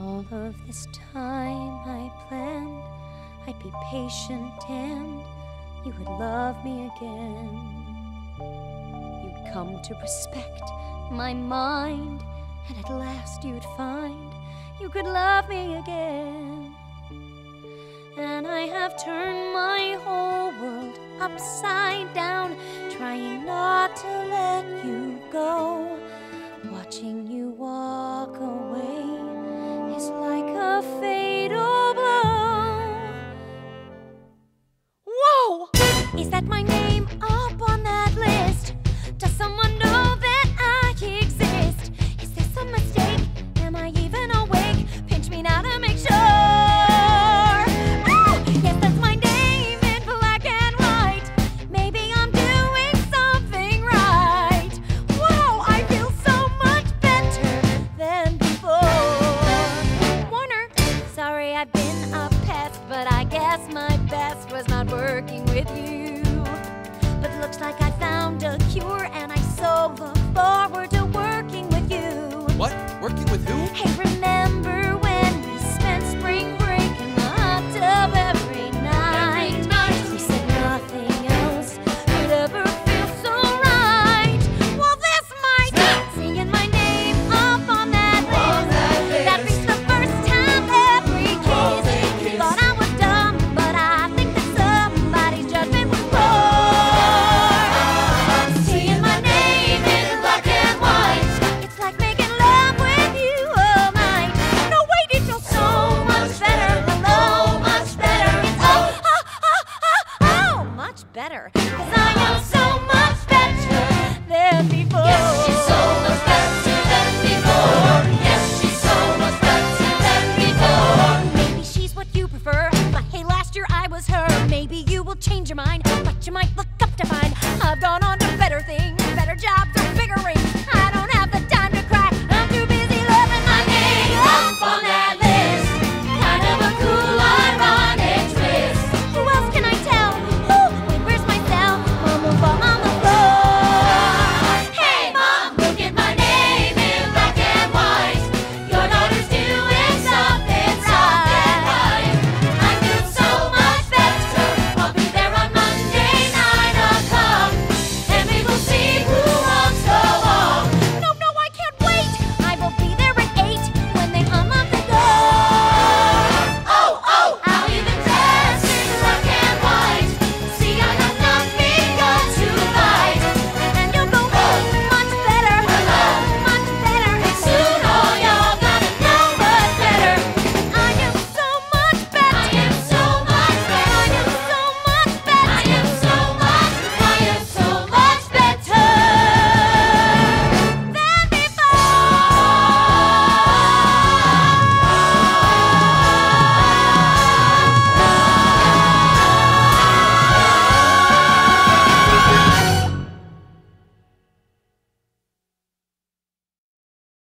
All of this time I planned I'd be patient and you would love me again. You'd come to respect my mind, and at last you'd find you could love me again. And I have turned my whole world upside down, trying not to let you go. Watching you walk away is like a fatal blow. Whoa! Is that my name up on that list? Does someone know that I exist? Is this a mistake? Am I even awake? Pinch me now to make sure. Oh, yes, that's my name in black and white. Maybe I'm doing something right. Wow, I feel so much better than before. Warner, sorry I've been a pest, but I guess my best was not working with you. But looks like I found a cure, and I so look forward to working with you. What? Working with who? Hey, remember when we spent spring break in the hot tub every night? We said nothing else could ever feel so right. Well, this might be singing my name up on that list. That brings the first time every kiss. Thought I was dumb, but I think that somebody's judgment was poor. Seeing my name in black and white, it's like making love with you all night. No, wait, it feels so much better. Hello, much better. It's much better. 'Cause I am so much better than before. Yes, she's so much better than before. Yes, she's so much better than before. Maybe she's what you prefer, but hey, last year I was her. Maybe you will change your mind.